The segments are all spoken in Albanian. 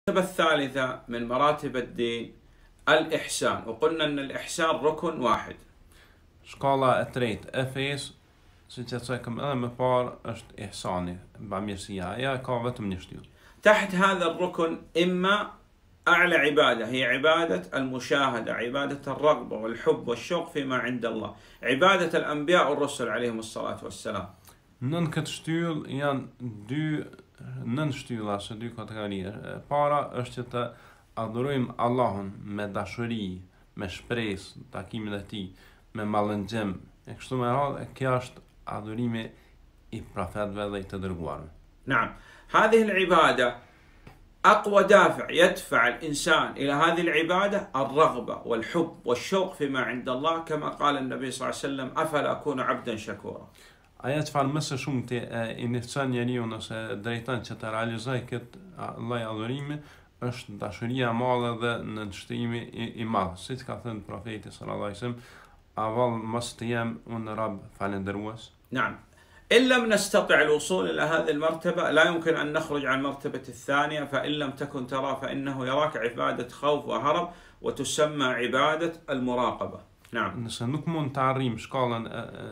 المرتبة الثالثة من مراتب الدين الإحسان، وقلنا أن الإحسان ركن واحد. Skala e tretë e fesë, siç e cekëm edhe më parë, është ihsani, bamirësia. Ajo ka vetëm një shtyllë. تحت هذا الركن إما أعلى عبادة هي عبادة المشاهدة، عبادة الرغبة والحب والشوق فيما عند الله، عبادة الأنبياء والرسل عليهم الصلاة والسلام. Nën këtë shtyllë janë nën shtylla së dy kategorive. Para është që të adhurojmë Allahun me dashuri, me shpresë, takimin e tij, me mallëngjim. E kështu me radhë, kjo është adhurimi i profetëve dhe i të dërguarve. نعم، هذه العبادة أقوى دافع يدفع الإنسان إلى هذه العبادة الرغبة والحب والشوق فيما عند الله، كما قال النبي صلى الله عليه وسلم: أفلا أكون عبدا شكورا. Aja që farë mësë shumë të inicion njeriu nëse drejton që të realizoj këtë lloj adhurimi, është dashuria e madhe dhe nënshtrimi i madh. Siç ka thënë profeti sallallahu alajhi wasallam, avall mos të jem unë rab falendërues. نعم، إن لم نستطع الوصول إلى هذه المرتبة لا يمكن أن نخرج عن المرتبة الثانية، فإن لم تكن ترى فإنه يراك عبادة خوف وهرب وتسمى عبادة المراقبة. نعم. Nëse nuk mund të arrijmë shkallën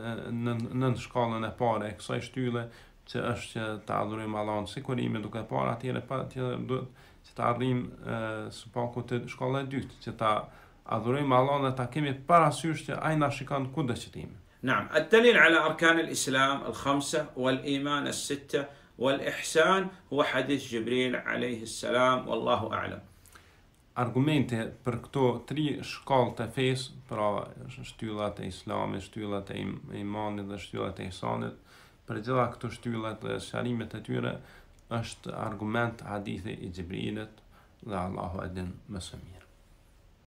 nën shkallën e parë e kësaj shtylle që është që të adhurojmë Allahun sikur jemi duke parë atëherë duhet që të arrijmë së paku të shkalla e dytë që ta adhurojmë Allahun dhe ta kemi parasysh që ai na shikon kudo që jemi. نعم، الدليل على أركان الإسلام الخمسة والإيمان الستة والإحسان هو حديث جبريل عليه السلام، والله أعلم. Argumente për këto tri shkallë të fesë, pra shtyllat e Islamit, shtyllat e imanit dhe shtyllat e ihsanit, për gjitha këto shtyllat dhe sharimet e tyre është argument hadithi i Xhibrilit dhe Allahu e din më së miri.